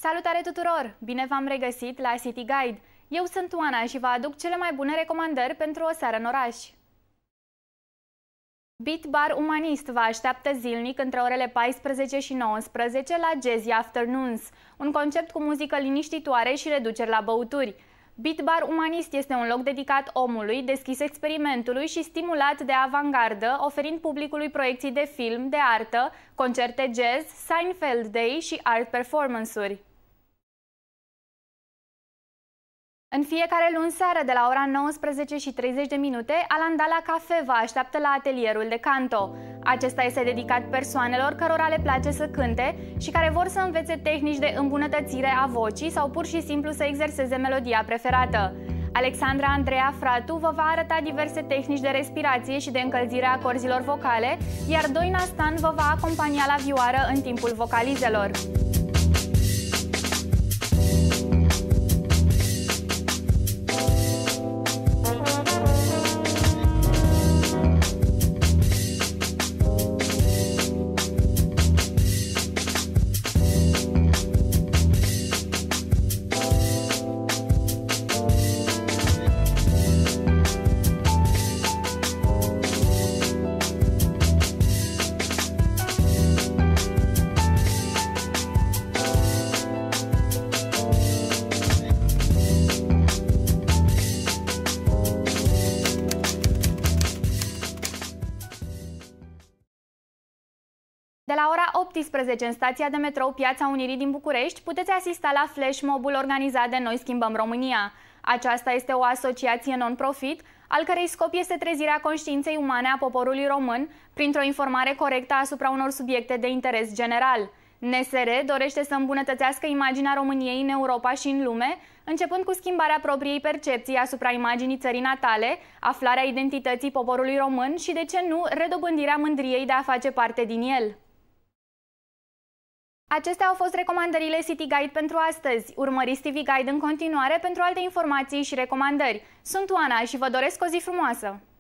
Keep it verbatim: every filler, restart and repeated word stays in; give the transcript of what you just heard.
Salutare tuturor! Bine v-am regăsit la City Guide! Eu sunt Oana și vă aduc cele mai bune recomandări pentru o seară în oraș. Beat Bar Umanist vă așteaptă zilnic între orele paisprezece și nouăsprezece la Jazzy Afternoons, un concept cu muzică liniștitoare și reduceri la băuturi. Beat Bar Umanist este un loc dedicat omului, deschis experimentului și stimulat de avangardă, oferind publicului proiecții de film, de artă, concerte jazz, Seinfeld Day și art performance-uri. În fiecare luni seară, de la ora nouăsprezece și treizeci de minute, Alandala Cafe vă așteaptă la atelierul de canto. Acesta este dedicat persoanelor cărora le place să cânte și care vor să învețe tehnici de îmbunătățire a vocii sau pur și simplu să exerseze melodia preferată. Alexandra Andreea Fratu vă va arăta diverse tehnici de respirație și de încălzire a corzilor vocale, iar Doina Stan vă va acompania la vioară în timpul vocalizelor. De la ora optsprezece, în stația de metrou Piața Unirii din București, puteți asista la flash mob-ul organizat de Noi Schimbăm România. Aceasta este o asociație non-profit, al cărei scop este trezirea conștiinței umane a poporului român printr-o informare corectă asupra unor subiecte de interes general. N S R dorește să îmbunătățească imaginea României în Europa și în lume, începând cu schimbarea propriei percepții asupra imaginii țării natale, aflarea identității poporului român și, de ce nu, redobândirea mândriei de a face parte din el. Acestea au fost recomandările City Guide pentru astăzi. Urmăriți T V Guide în continuare pentru alte informații și recomandări. Sunt Oana și vă doresc o zi frumoasă!